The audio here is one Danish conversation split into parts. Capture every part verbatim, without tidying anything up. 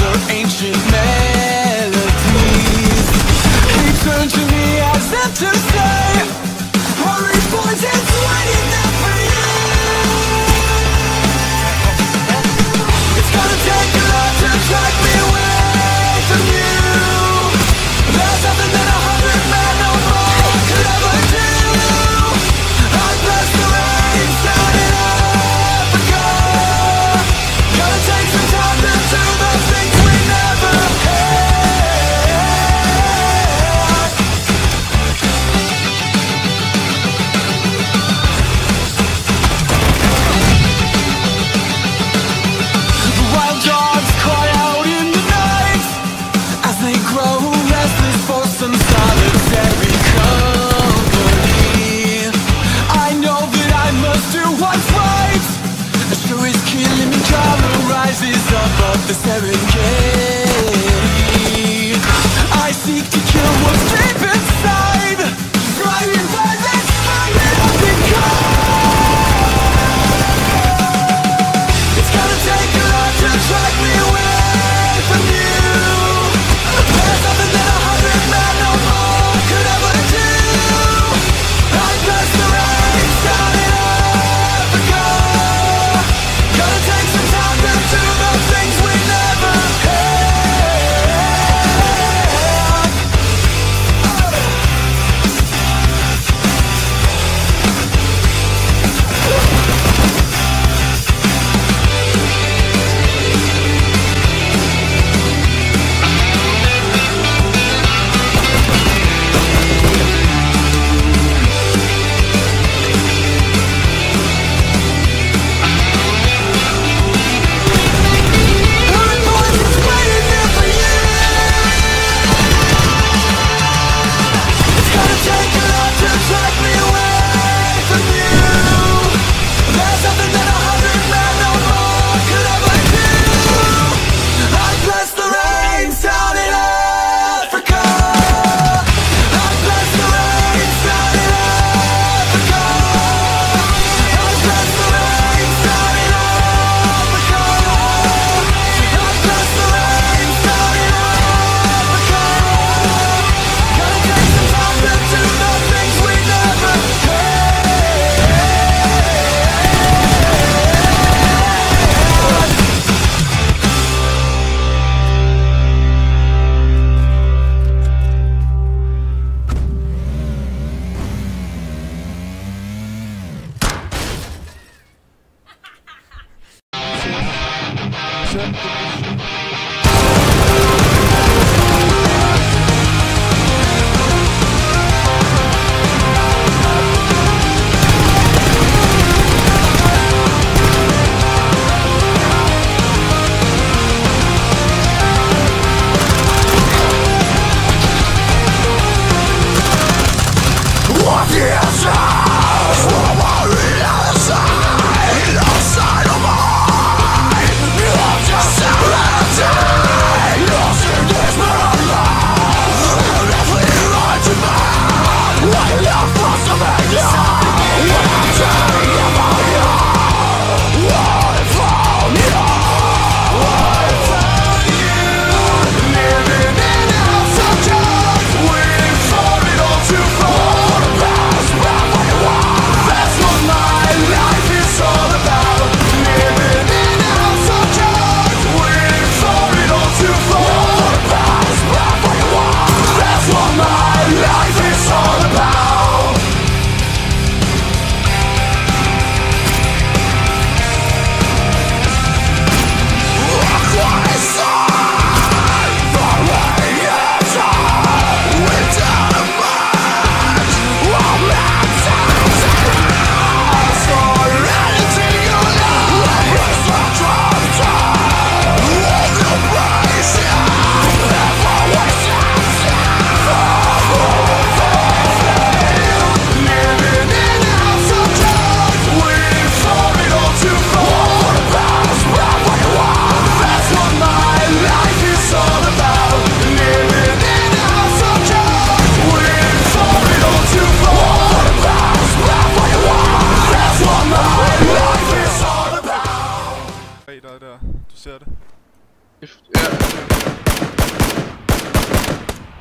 your ancient melodies. He turned to me as if to say, all these boys it's waiting there for you. It's gonna take a lot to drag me away from you. There's nothing that a hundred men or more could ever do. I bless the rain down in Africa. Gonna take some time to do the things we never had.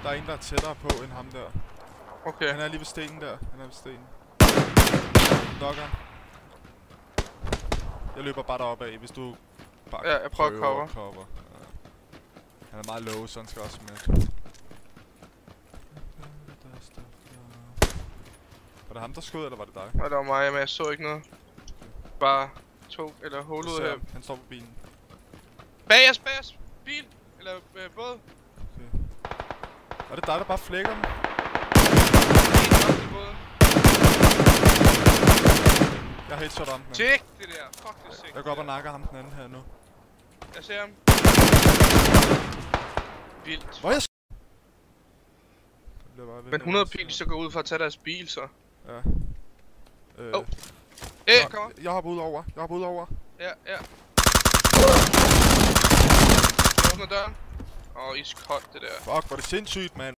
der er en, der er tættere på end ham der. Okay. Han er lige ved stenen der. Han er ved stenen. Nokker. Jeg løber bare deroppe af, hvis du bare Ja, jeg prøver at cover. cover. Ja. Han er meget low, så han skal også med. Var det ham, der skød, eller var det dig? Nej, det var mig, men jeg så ikke noget. Bare to eller hul ud her. Han står på bilen. Bag os, bag os! Bil! Eller øh, båd. Okay. Er det dig, der bare flækker dem? Jeg har headshot om den. Tjek det der! Fuck det sick. Jeg går op og nakker ham den anden her nu. Jeg ser ham. Vildt. Hvor er jeg? Men hundrede pil, så går ud for at tage deres bil, så. Ja. Øh. Oh. Æh, kommer. Jeg hopper ud over. Jeg hopper ud over. Ja, ja. Jeg åbner døren. Åh, oh, iskoldt det der. Fuck, hvor er det sindssygt, mand.